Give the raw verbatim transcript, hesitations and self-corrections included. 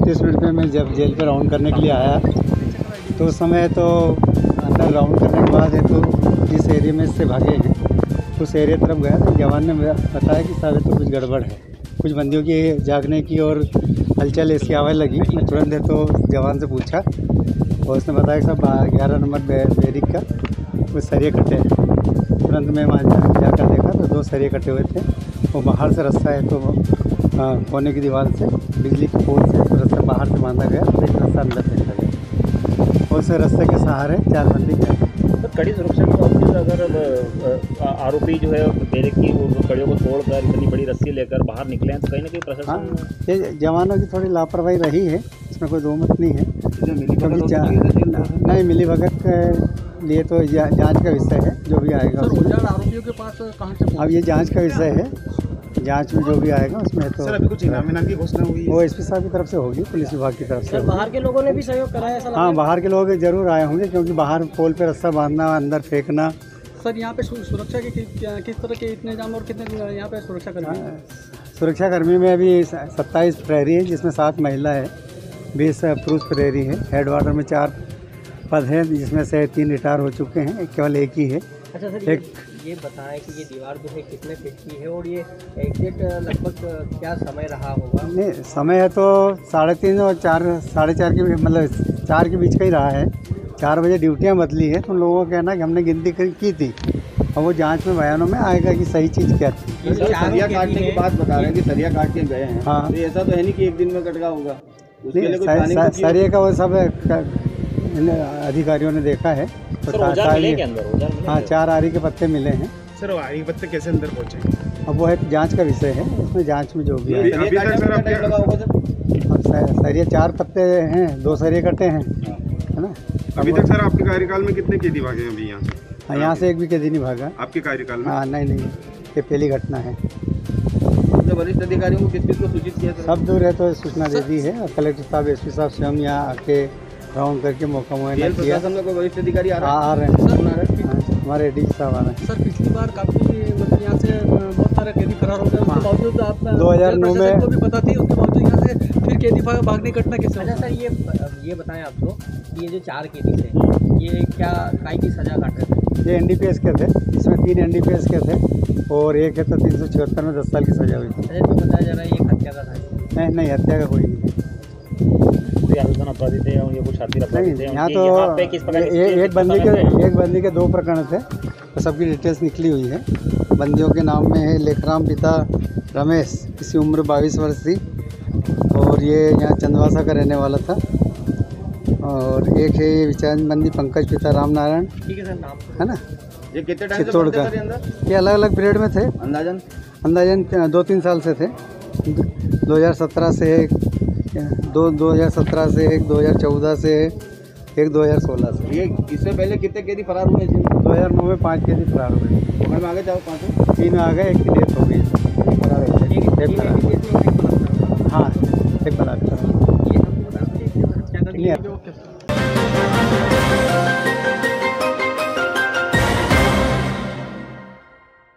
तीस मिनट में मैं जब जेल पे राउंड करने के लिए आया तो उस समय तो अंदर राउंड करने के बाद है तो जिस एरिया में से भागे हैं उस एरिया तरफ गया तो जवान ने बताया कि साहब तो कुछ गड़बड़ है, कुछ बंदियों की जागने की और हलचल ऐसी आवाज़ लगी। मैं तुरंत है तो जवान से पूछा और उसने बताया कि साहब ग्यारह नंबर बैरिक का कुछ सरिये कटे हैं। तुरंत मैं वहाँ जा, जाकर देखा तो दो सरिये कटे हुए थे। वो बाहर से रास्ता है तो कोने की दीवार से बिजली के पोल से तो रास्ता बाहर से बांधा गया और एक रास्ता अंदर फेंका गया। उस रास्ते के सहारे चार बंदी गए। तो कड़ी सुरक्षा के बावजूद अगर आरोपी जो है बैरिक की कड़ियों को तोड़कर इतनी बड़ी रस्सी लेकर बाहर निकले हैं तो कहीं ना कहीं प्रशासन हाँ, ये जवानों की थोड़ी लापरवाही रही है, इसमें कोई दो मत नहीं है। नहीं, मिली भगत के लिए तो जांच का विषय है, जो भी आएगा आरोपियों के पास कहाँ से अब ये जांच का विषय है, जांच में जो भी आएगा उसमें तो सर अभी कुछ इनाम इनाम की घोषणा हुई है? वो एसपी साहब की तरफ से होगी, पुलिस विभाग की तरफ से। बाहर के लोगों ने भी सहयोग कराया ऐसा? हाँ, बाहर के लोग जरूर आए होंगे क्योंकि बाहर पोल पे रास्ता बांधना, अंदर फेंकना। सर यहाँ पे सुरक्षा के किस तरह के इंतजाम और कितने यहाँ पे सुरक्षा कर्मी? सुरक्षा कर्मी में अभी सत्ताईस प्रहरी है जिसमें सात महिला है, बीस पुरुष प्रहरी है। हेड वार्डर में चार पद हैं जिसमें से तीन रिटायर हो चुके हैं, केवल एक ही है। अच्छा सर, एक ये बताएं कि ये दीवार जो है कितने फीट की है और ये एग्जैक्ट लगभग क्या समय रहा होगा? नहीं, समय है तो साढ़े तीन और चार साढ़े चार के मतलब चार के बीच का ही रहा है। चार बजे ड्यूटियां बदली है तो उन लोगों का कहना है कि हमने गिनती की थी और वो जांच में बयानों में आएगा कि सही चीज़ क्या थी। सरिया काटने की बात बता रहे हैं कि सरिया काट के गए हैं। हाँ, तो ऐसा तो है नहीं कि एक दिन में कटका होगा। सरिये का वो सब अधिकारियों ने देखा है तो हाँ, चार आरी के पत्ते मिले हैं। सर आरी के पत्ते कैसे अंदर पहुँचे? अब वो है जांच का विषय है, उसमें जांच में जो भी है। अभी तक सर आपके सरिये चार पत्ते हैं, दो सरिये कटे हैं, है ना। अभी तक सर आपके कार्यकाल में कितने कैदी भागे हैं अभी यहाँ से? हाँ, यहाँ से एक भी कैदी नहीं भागा आपके कार्यकाल में? हाँ, नहीं नहीं, ये पहली घटना है। वरिष्ठ अधिकारियों को किस किस को सूचित किया? सब दूर है तो सूचना दे दी है। कलेक्टर साहब, एसपी साहब स्वयं यहाँ आके राउंड करके मौका मुआयना किया। कोई वरिष्ठ अधिकारी आ आ रहे हैं, हमारे डी साहब आ रहे हैं। सर पिछली बार काफ़ी मतलब यहाँ से बहुत सारे कैदी फरार हो गए, उसके बावजूद आप दो हज़ार नौ में को भी पता थी, उसके बावजूद यहाँ से फिर कैदी भागने की घटना कैसे? अच्छा सर, ये ये बताएं आपको कि ये जो चार कैदी थे ये क्या काय की सजा काट रहे थे? ये एनडीपीएस के थे, इसमें तीन एनडीपीएस के थे और एक है तो तीन सौ छिहत्तर में दस साल की सजा हुई थी। अच्छा, इसमें बताया जा रहा है ये हत्या का था? नहीं नहीं, हत्या का कोई नहीं है। अपराधी थे या कुछ हाथी अपराधी थे? यहाँ तो एक एक बंदी के एक बंदी के दो प्रकरण थे तो सबकी डिटेल्स निकली हुई है। बंदियों के नाम में है लेखराम पिता रमेश, इसकी उम्र बाईस वर्ष थी और ये यहाँ चंदवासा का रहने वाला था। और एक है ये विचारण बंदी पंकज पिता राम नारायण, ठीक है सर, नाम है ना, ये कितने टाइम चित्तौड़ का। ये अलग अलग पीरियड में थे, अंदाजन अंदाजन दो तीन साल से थे। दो हज़ार सत्रह से एक, दो दो हज़ार सत्रह से एक, दो हज़ार चौदह से एक, दो हज़ार सोलह से। ये इससे पहले कितने कैदी फरार हुए? दो हज़ार नौ में पाँच कैदी फरार हुए। पकड़ में आ गए चाहो पाँचों? तीन आ गए, एक की डेथ हो गई। फरार हो गए, एक फरार। हाँ, एक बलात्कार। ये आपको बता दें कि हत्या का